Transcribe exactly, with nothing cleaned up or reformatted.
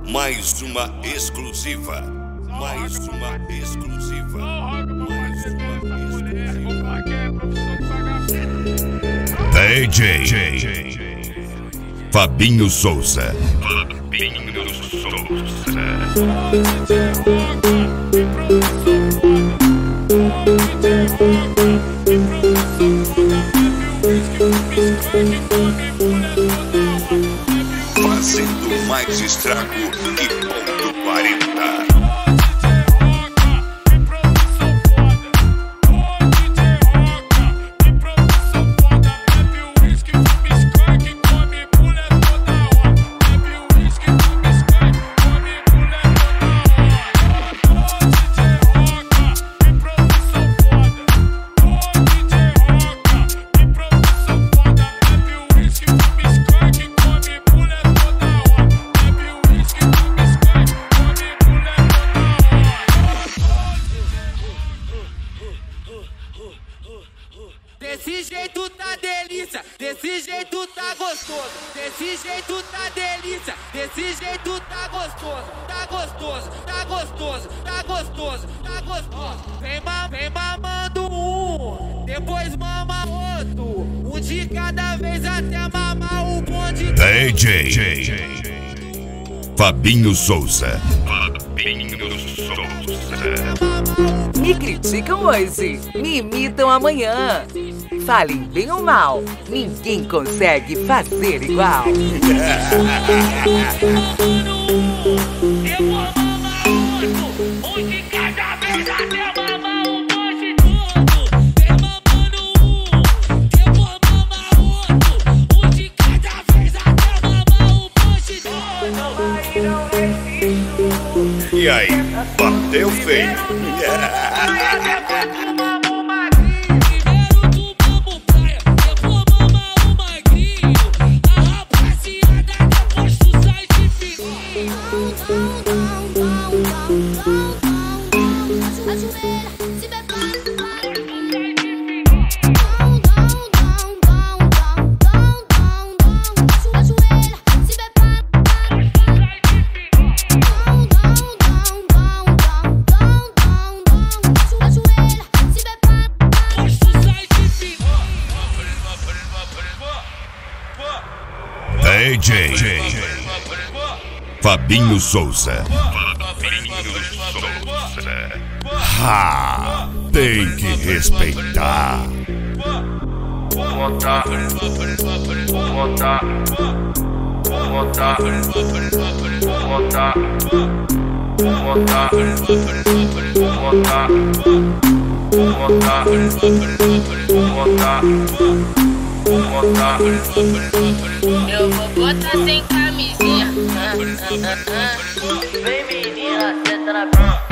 Mais uma exclusiva. Mais uma exclusiva. Mais uma exclusiva. D J Fabinho Souza. Fabinho Souza. Fazendo mais estrago que ponto quarenta. Desse jeito tá delícia, desse jeito tá gostoso, desse jeito tá delícia, desse jeito tá gostoso, tá gostoso, tá gostoso, tá gostoso, tá gostoso. Vem, ma vem mamando um, depois mama outro, um de cada vez até mamar o bonde. D J Fabinho Souza. Fabinho Souza. Me criticam hoje, me imitam amanhã. Falem bem ou mal, ninguém consegue fazer igual. E aí, bateu feio. D J Fabinho Souza. Fabinho Souza. Ha! Tem que respeitar. Montar, montar, montar, montar, montar, montar, montar, montar. Eu vou botar sem camisinha. Vem menina, senta na